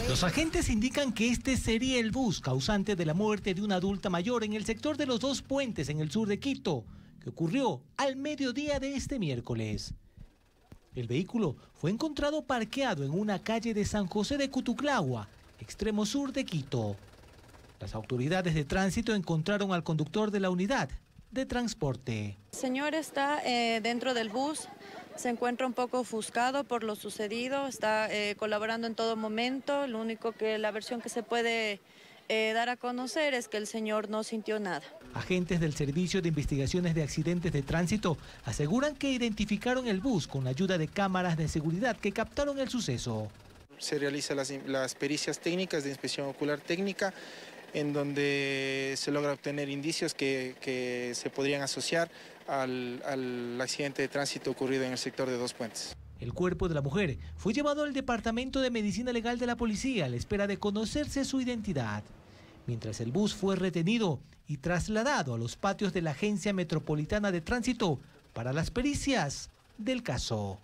Los agentes indican que este sería el bus causante de la muerte de una adulta mayor en el sector de los Dos Puentes en el sur de Quito, que ocurrió al mediodía de este miércoles. El vehículo fue encontrado parqueado en una calle de San José de Cutuclagua, extremo sur de Quito. Las autoridades de tránsito encontraron al conductor de la unidad de transporte. El señor está dentro del bus, se encuentra un poco ofuscado por lo sucedido, está colaborando en todo momento. Lo único que la versión que se puede dar a conocer es que el señor no sintió nada. Agentes del Servicio de Investigaciones de Accidentes de Tránsito aseguran que identificaron el bus con la ayuda de cámaras de seguridad que captaron el suceso. Se realizan las pericias técnicas de inspección ocular técnica, en donde se logra obtener indicios que se podrían asociar al accidente de tránsito ocurrido en el sector de Dos Puentes. El cuerpo de la mujer fue llevado al Departamento de Medicina Legal de la Policía a la espera de conocerse su identidad, mientras el bus fue retenido y trasladado a los patios de la Agencia Metropolitana de Tránsito para las pericias del caso.